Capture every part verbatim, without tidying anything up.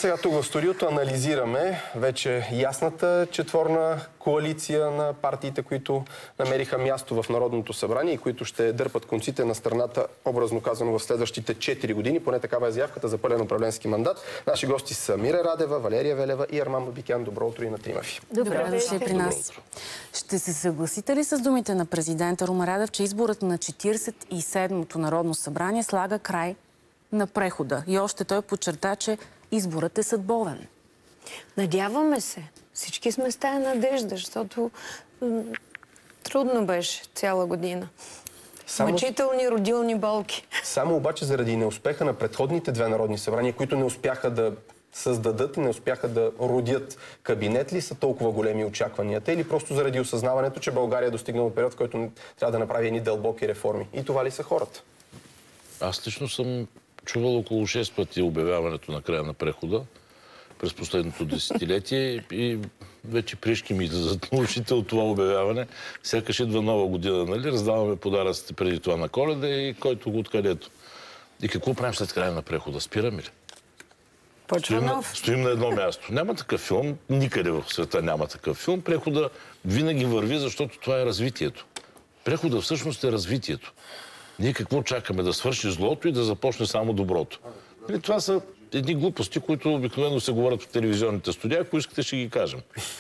Сега тук в студиото анализираме вече ясната четворна коалиция на партиите, които намериха място в Народното събрание и които ще дърпат конците на страната, образно казано, в следващите четири години. Поне такава е заявката за пълен управленски мандат. Наши гости са Мира Радева, Валерия Велева и Арман Бабикян. Добро утро и на трима ви. Добре дошли при нас. Ще се съгласите ли с думите на президента Румен Радев, че изборът на четиридесет и седмото Народно събрание слага край на прехода? И още той подчерта, че изборът е съдбовен. Надяваме се. Всички сме с тая надежда, защото трудно беше цяла година. Само... Мъчителни родилни болки. Само обаче заради неуспеха на предходните две народни събрания, които не успяха да създадат и не успяха да родят кабинет, ли са толкова големи очакванията, или просто заради осъзнаването, че България е достигнала период, в който трябва да направи едни дълбоки реформи? И това ли са хората? Аз лично съм чувал около шест пъти обявяването на края на прехода през последното десетилетие и вече пришки ми излизат на ушите от това обявяване. Сякаш идва нова година, нали? Раздаваме подаръците преди това на Коледа и който го откъдето. И какво правим след края на прехода? Спираме ли? Стоим на, стоим на едно място. Няма такъв филм, никъде в света няма такъв филм. Прехода винаги върви, защото това е развитието. Прехода всъщност е развитието. Ние какво чакаме? Да свърши злото и да започне само доброто. И това са едни глупости, които обикновено се говорят в телевизионните студия. Ако искате, ще ги кажем.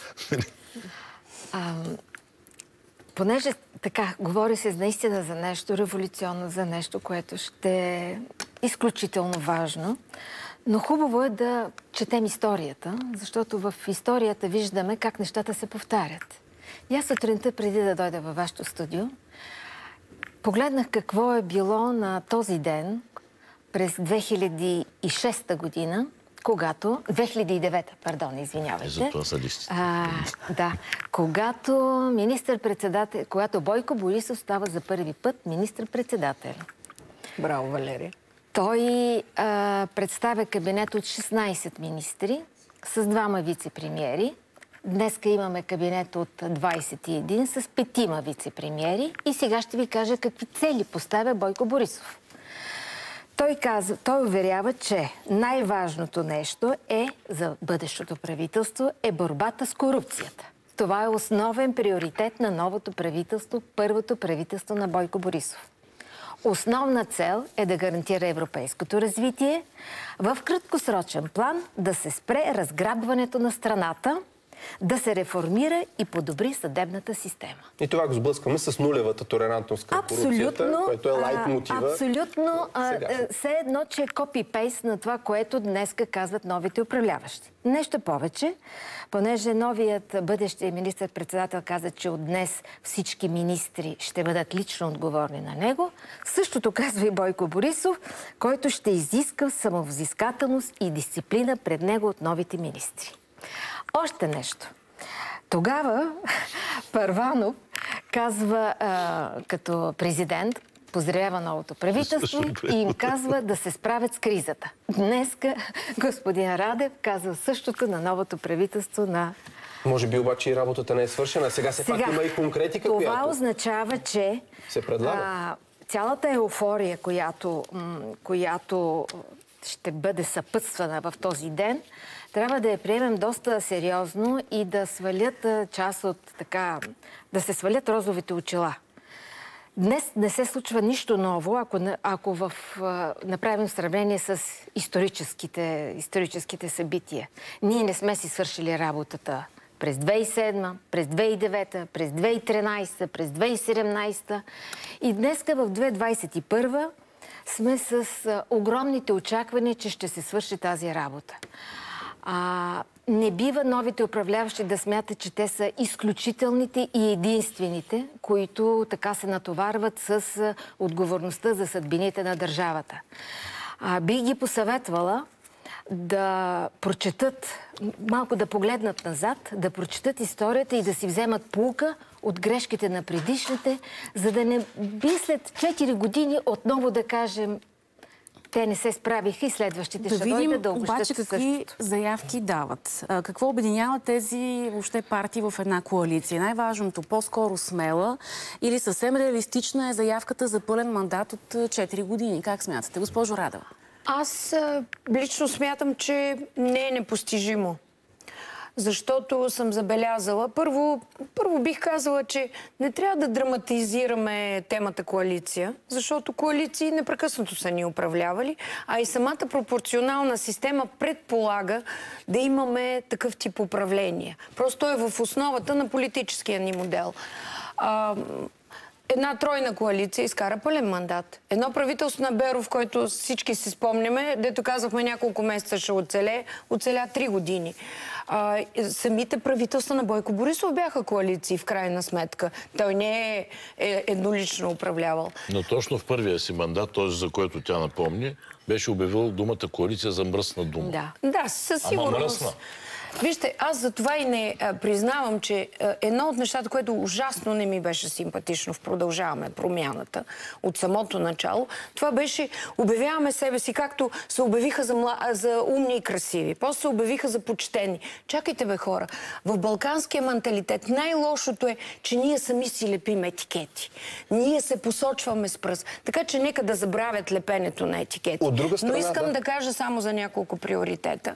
А, понеже така, говори се наистина за нещо революционно, за нещо, което ще е изключително важно. Но хубаво е да четем историята, защото в историята виждаме как нещата се повтарят. И аз сутринта, преди да дойда във вашето студио, погледнах какво е било на този ден през две хиляди и шеста година, когато... две хиляди и девета, пардон, извинявайте. За това са листите. А, да. Когато министър-председател... Когато Бойко Борисов става за първи път министър-председател. Браво, Валерия. Той а, представя кабинет от шестнайсет министри с двама вице-премиери. Днеска имаме кабинет от двайсет и един с петима вице-премиери. И сега ще ви кажа какви цели поставя Бойко Борисов. Той казва, той уверява, че най-важното нещо е за бъдещото правителство е борбата с корупцията. Това е основен приоритет на новото правителство, първото правителство на Бойко Борисов. Основна цел е да гарантира европейското развитие, в краткосрочен план да се спре разграбването на страната, да се реформира и подобри съдебната система. И това го сблъскваме с нулевата толерантност към корупцията, което е лайт мотива. Абсолютно. Все едно, че е копи-пейст на това, което днеска казват новите управляващи. Нещо повече, понеже новият бъдещия министър-председател каза, че от днес всички министри ще бъдат лично отговорни на него, същото казва и Бойко Борисов, който ще изиска самовзискателност и дисциплина пред него от новите министри. Още нещо. Тогава Първанов казва а, като президент, поздравява новото правителство и им казва да се справят с кризата. Днеска господин Радев казва същото на новото правителство на... Може би обаче и работата не е свършена. Сега все пак има и конкретика, това която... Това означава, че се предлага. А, цялата еуфория, която, която ще бъде съпътствана в този ден, трябва да я приемем доста сериозно и да свалят част от така... да се свалят розовите очила. Днес не се случва нищо ново, ако, ако в, а, направим сравнение с историческите, историческите събития. Ние не сме си свършили работата през две хиляди и седма, през две хиляди и девета, през две хиляди и тринайсета, през две хиляди и седемнайсета. И днеска в две хиляди двайсет и първа сме с а, огромните очаквания, че ще се свърши тази работа. А, не бива новите управляващи да смятат, че те са изключителните и единствените, които така се натоварват с а, отговорността за съдбините на държавата. А, бих ги посъветвала да прочетат, малко да погледнат назад, да прочетат историята и да си вземат поука от грешките на предишните, за да не би след четири години отново да кажем те не се справиха и следващите да ще видим, дойдат да обещат обаче какви същото. заявки дават. А, какво обединява тези въобще партии в една коалиция? Най-важното, по-скоро смела или съвсем реалистична е заявката за пълен мандат от четири години? Как смятате, госпожо Радева? Аз а, лично смятам, че не е непостижимо. Защото съм забелязала. Първо, първо бих казала, че не трябва да драматизираме темата коалиция, защото коалиции непрекъснато са ни управлявали, а и самата пропорционална система предполага да имаме такъв тип управление. Просто е в основата на политическия ни модел. А, Една тройна коалиция изкара пълен мандат. Едно правителство на Беров, който всички си спомняме, дето казахме няколко месеца ще оцеле, оцеля три години. А, самите правителства на Бойко Борисов бяха коалиции в крайна сметка. Той не е, е еднолично управлявал. Но точно в първия си мандат, този за който тя напомни, беше обявил думата коалиция за мръсна дума. Да, да, със сигурност. Ама мръсна. Вижте, аз за това и не а, признавам, че а, едно от нещата, което ужасно не ми беше симпатично в Продължаваме промяната от самото начало, това беше обявяваме себе си, както се обявиха за, мла... за умни и красиви, после се обявиха за почтени. Чакайте бе хора, в балканския менталитет най-лошото е, че ние сами си лепим етикети. Ние се посочваме с пръст. Така че нека да забравят лепенето на етикети. От друга страна, но искам да. да кажа само за няколко приоритета.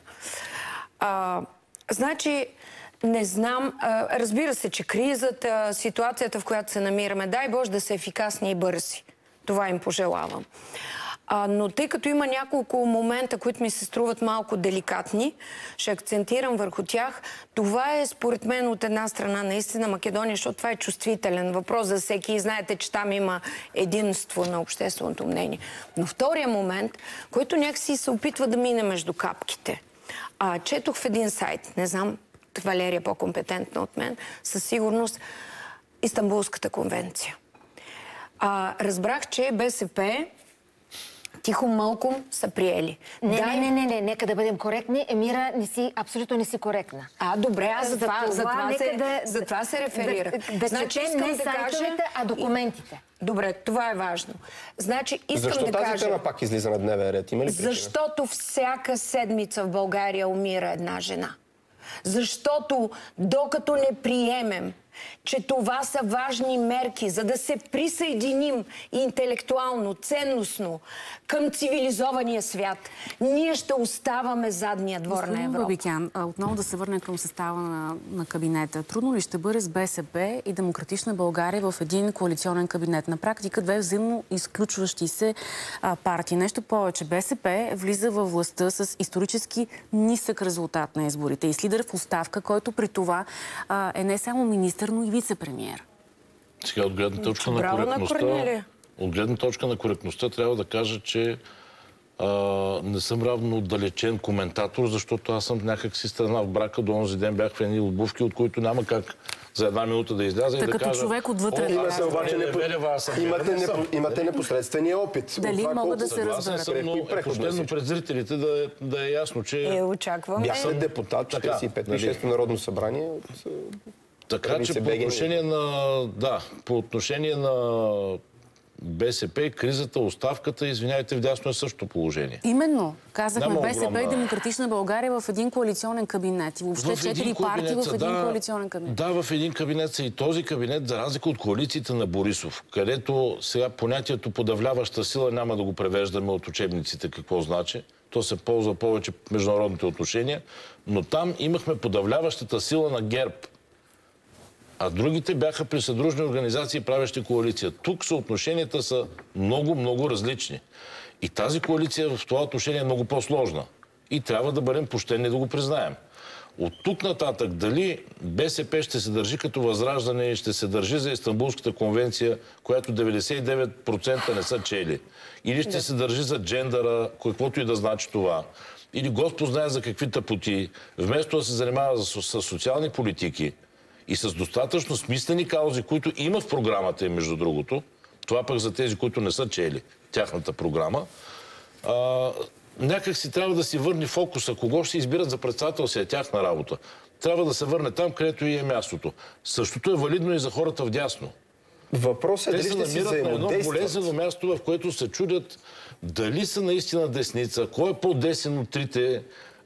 А, Значи, не знам, а, разбира се, че кризата, ситуацията, в която се намираме, дай Боже да са ефикасни и бързи. Това им пожелавам. А, но тъй като има няколко момента, които ми се струват малко деликатни, ще акцентирам върху тях. Това е, според мен, от една страна наистина Македония, защото това е чувствителен въпрос за всеки и знаете, че там има единство на общественото мнение. Но втория момент, който някакси се опитва да мине между капките. А, четох в един сайт, не знам, Валерия е по-компетентна от мен, със сигурност Истанбулската конвенция. А, разбрах, че БСП тихо мълком са приели. Не, Дай... не, не, не, не, нека да бъдем коректни. Емира, не си, абсолютно не си коректна. А, добре, аз за това, за това, нека се, да, за това се реферирах. Да, да значи, четем не да сайтовете, кажа... а документите. Добре, това е важно. Значи, искам Защо да тази кажа... тема пак излиза на дневен ред? Има ли причина? Защото всяка седмица в България умира една жена. Защото докато не приемем, че това са важни мерки, за да се присъединим интелектуално, ценностно към цивилизования свят, ние ще оставаме задния двор на Европа. Бабикян, отново да се върнем към състава на, на кабинета. Трудно ли ще бъде с БСП и Демократична България в един коалиционен кабинет? На практика две взаимно изключващи се а, партии. Нещо повече. БСП влиза във властта с исторически нисък резултат на изборите и с лидер в оставка, който при това а, е не само министър, но и вице-премиер. Сега от гледна точка на коректността, на от гледна точка на коректността трябва да кажа, че а, не съм равно отдалечен коментатор, защото аз съм някак си страна в брака. До онзи ден бях в едни обувки, от които няма как за една минута да изляза и да като кажа... човек отвътре. Има се обаче непо... имате, непо... имате непосредствения опит. Дали това, могат да се Съгласен разберат? съм, но е почтено пред зрителите да е, да е ясно, че... Е, очакваме. Бях след депутат, четиридесет и пето и шесто Народно събрание. От... Така че по отношение на... Да, по отношение на БСП, кризата, оставката, извиняйте, вдясно е същото положение. Именно. Казахме Няма БСП огромна... и Демократична България в един коалиционен кабинет. И въобще четири партии в един да, коалиционен кабинет. Да, в един кабинет са и този кабинет, за разлика от коалициите на Борисов, където сега понятието подавляваща сила няма да го превеждаме от учебниците какво значи. То се ползва повече в международните отношения, но там имахме подавляващата сила на ГЕРБ. А другите бяха при съдружни организации, правещи коалиция. Тук съотношенията са много, много различни. И тази коалиция в това отношение е много по-сложна. И трябва да бъдем почтени да го признаем. От тук нататък, дали БСП ще се държи като Възраждане и ще се държи за Истанбулската конвенция, която деветдесет и девет процента не са чели, или ще се държи за джендъра, каквото и да значи това, или Господ знае за какви тъпоти, вместо да се занимава с социални политики, и с достатъчно смислени каузи, които има в програмата им, между другото, това пък за тези, които не са чели тяхната програма, а, някак си трябва да си върне фокуса. Кого ще избират за председател, си е тяхна работа. Трябва да се върне там, където и е мястото. Същото е валидно и за хората вдясно. Въпросът е дали ще си взаимодействат. Те се намират на едно болезнено място, в което се чудят дали са наистина десница, кой е по-десен от трите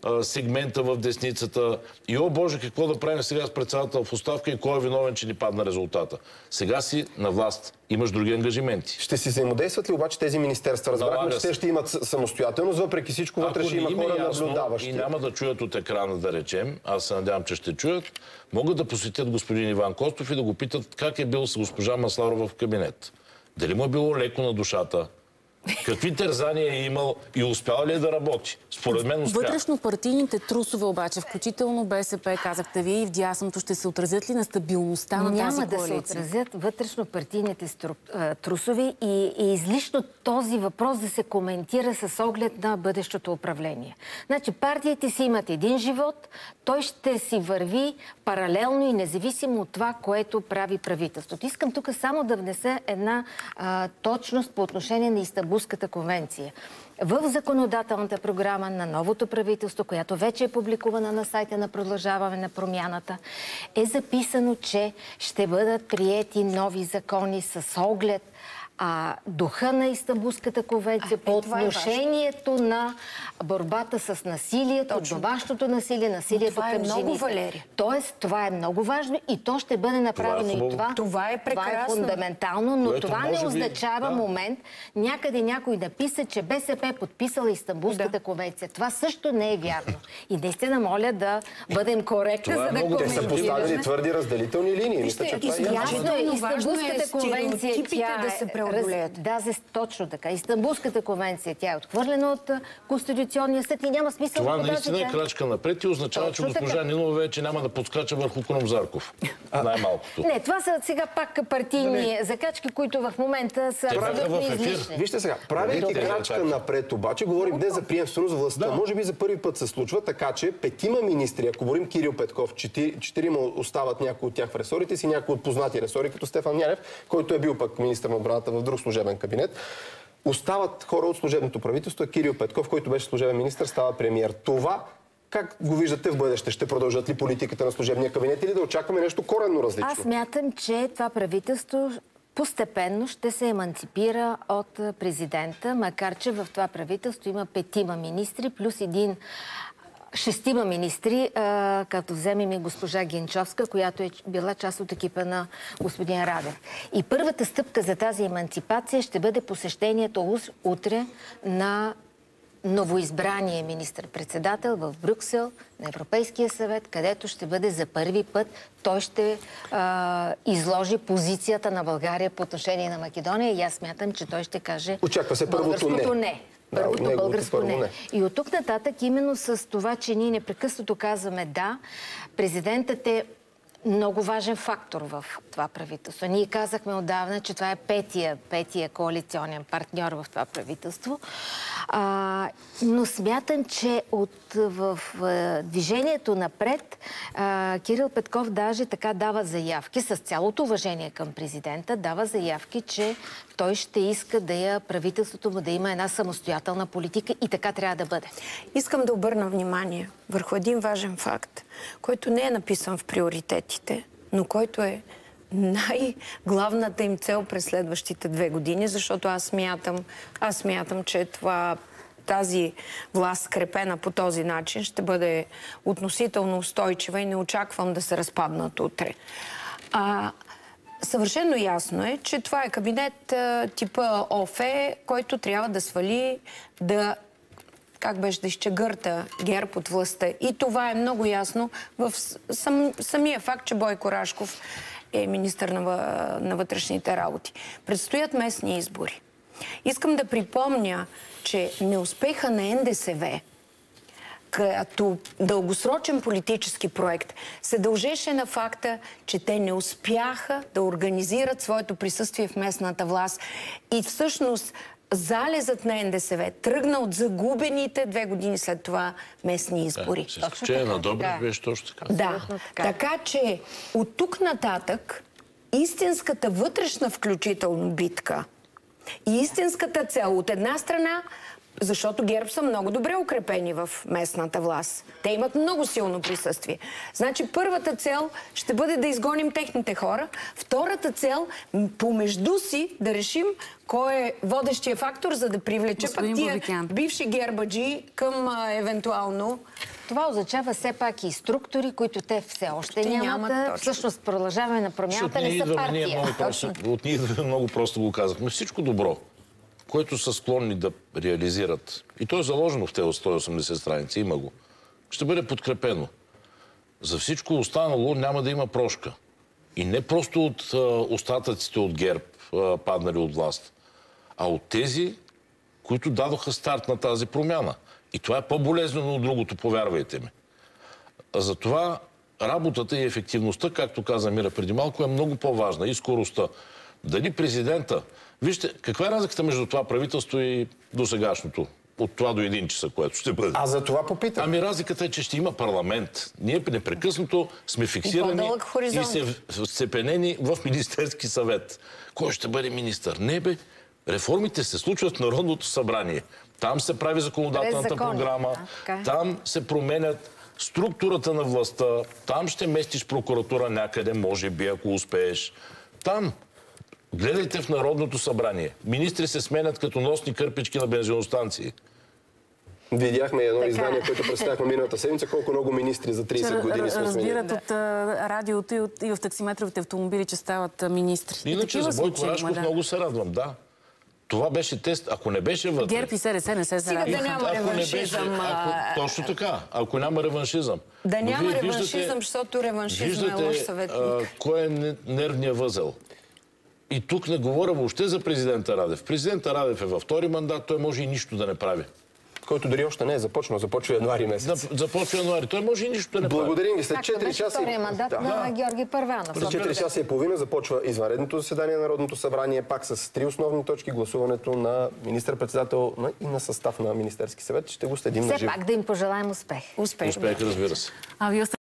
а, сегмента в десницата. И о Боже, какво да правим сега с председател в оставка и кой е виновен, че ни падна резултата. Сега си на власт. Имаш други ангажименти. Ще си взаимодействат ли обаче тези министерства? Разбрахме, че те ще имат самостоятелност, въпреки всичко вътре ще има хора наблюдаващи. И няма да чуят от екрана, да речем, аз се надявам, че ще чуят, могат да посетят господин Иван Костов и да го питат как е бил с госпожа Масларова в кабинет. Дали му е било леко на душата? Какви тързания е имал и успял ли е да работи? Според мен успя. Вътрешно-партийните трусове обаче, включително БСП, казахте вие, и в дясното, ще се отразят ли на стабилността на тази коалиция? Няма да се отразят вътрешно-партийните стру... трусове и е излишно този въпрос да се коментира с оглед на бъдещото управление. Значи партиите си имат един живот, той ще си върви паралелно и независимо от това, което прави правителството. Искам тук само да внеса една а, точност по отношение на Истанбулската конвенция. В законодателната програма на новото правителство, която вече е публикувана на сайта на Продължаване на промяната, е записано, че ще бъдат приети нови закони с оглед а, духа на Истанбулската конвенция а, по отношението е на борбата с насилието, точно домашното насилие, насилието към жените. Това е много, Валерия. Тоест, това е много важно и то ще бъде направено това е и това. Това е прекрасно. Това е фундаментално, но което това не би... означава да. момент някъде някой да пише, че БСП е подписала Истанбулската да. конвенция. Това също не е вярно. И наистина моля да бъдем коректни, за да коментираме. Те са поставили твърди разделителни линии. Мисля, че това е ясно. Истанбулската конвенция тя да се преодолеят. Да, точно така. Истанбулската конвенция, тя е отхвърлена от Конституционния съд и няма смисъл. Това наистина е крачка напред и означава, че госпожа Нинова вече няма да подскача върху Крум Зарков. Най-малкото. Не, това са сега пак партийни закачки, които в момента са абсолютно излишни. Вижте сега, правейки крачка напред обаче, говорим днес за приемственост в властта. Може би за първи път се случва така, че петима министри, ако говорим Кирил Петков, четирима остават някои от тях в ресорите си, някои от познати ресори, като Стефан Янев, който е бил пък министър на отбраната в друг служебен кабинет. Остават хора от служебното правителство. Кирил Петков, който беше служебен министър, става премиер. Това как го виждате в бъдеще? Ще продължат ли политиката на служебния кабинет или да очакваме нещо коренно различно? Аз смятам, че това правителство постепенно ще се еманципира от президента, макар че в това правителство има петима министри, плюс един шестима министри, а, като вземем и госпожа Генчовска, която е била част от екипа на господин Радев. И първата стъпка за тази еманципация ще бъде посещението утре на новоизбрания министър-председател в Брюксел, на Европейския съвет, където ще бъде за първи път. Той ще а, изложи позицията на България по отношение на Македония и аз смятам, че той ще каже очаква се първото не. не. Първото да, българско не. не. И от тук нататък, именно с това, че ние непрекъснато казваме да, президентът е много важен фактор в това правителство. Ние казахме отдавна, че това е петия, петия коалиционен партньор в това правителство. А, но смятам, че от, в, в движението напред а, Кирил Петков даже така дава заявки, с цялото уважение към президента, дава заявки, че той ще иска да я правителството му да има една самостоятелна политика и така трябва да бъде. Искам да обърна внимание върху един важен факт, който не е написан в приоритетите, но който е най-главната им цел през следващите две години, защото аз смятам, аз смятам, че това, тази власт, скрепена по този начин, ще бъде относително устойчива и не очаквам да се разпаднат утре. А, съвършено ясно е, че това е кабинет а, типа ОФЕ, който трябва да свали, да как беше да изчегърта ГЕРБ от властта. И това е много ясно в сам, самия факт, че Бойко Рашков е министър на, на вътрешните работи. Предстоят местни избори. Искам да припомня, че неуспеха на Н Д С В като дългосрочен политически проект се дължеше на факта, че те не успяха да организират своето присъствие в местната власт. И всъщност залезът на Н Д С В тръгна от загубените две години след това местни избори. Да, че е на Добрев беше точно така. Да, така. така че от тук нататък истинската вътрешна включително битка и истинската цел от една страна Защото ГЕРБ са много добре укрепени в местната власт. Те имат много силно присъствие. Значи първата цел ще бъде да изгоним техните хора. Втората цел помежду си да решим кой е водещия фактор, за да привлече пък тия бивши гербаджи към а, евентуално... Това означава все пак и структури, които те все още нямат. нямат Всъщност продължаваме на промяната, не са партия. Ние много просто, от ние много просто го казахме. Всичко добро, което са склонни да реализират, и то е заложено в тези сто и осемдесет страници, има го, ще бъде подкрепено. За всичко останало няма да има прошка. И не просто от а, остатъците от ГЕРБ, а, паднали от власт, а от тези, които дадоха старт на тази промяна. И това е по-болезнено от другото, повярвайте ми. Затова работата и ефективността, както каза Мира преди малко, е много по-важна. И скоростта. Дали президента... Вижте, каква е разликата между това правителство и досегашното? От това до един часа, което ще бъде. А за това попитам. Ами разликата е, че ще има парламент. Ние непрекъснато сме фиксирани и, и се сцепенени в Министерски съвет. Кой ще бъде министър? Не бе. Реформите се случват в Народното събрание. Там се прави законодателната програма, а, там се променят структурата на властта, там ще местиш прокуратура някъде, може би, ако успееш. Там. Гледайте в Народното събрание. Министри се сменят като носни кърпички на бензиностанции. Видяхме едно така. издание, което представяхме миналата седмица, колко много министри за трийсет години сме сменили. Разбират от а, радиото и, от, и в таксиметровите автомобили, че стават а, министри. Иначе за Бойко Рашков да. много се радвам, да. Това беше тест. Ако не беше вътре... ГЕРБ и СДС не се зарадиха. Да няма реваншизъм. Ако, точно така. Ако няма реваншизъм. Да няма реваншизъм, защото реваншизъм е лош съветник. Виждате кой е нервният възел. И тук не говоря въобще за президента Радев. Президента Радев е във втори мандат, той може и нищо да не прави. Който дори още не е започнал, започва януари месец. Започва януари, той може и нищо да не прави. Благодарим ви. След четири часа... втория мандат да. на Георги Първанов. След четири часа и половина започва извънредното заседание на Народното събрание, пак с три основни точки, гласуването на министър-председател и на състав на Министерски съвет. Ще го следим на живо. Все пак да им пожелаем успех. Успех. Успех, разбира се. А вие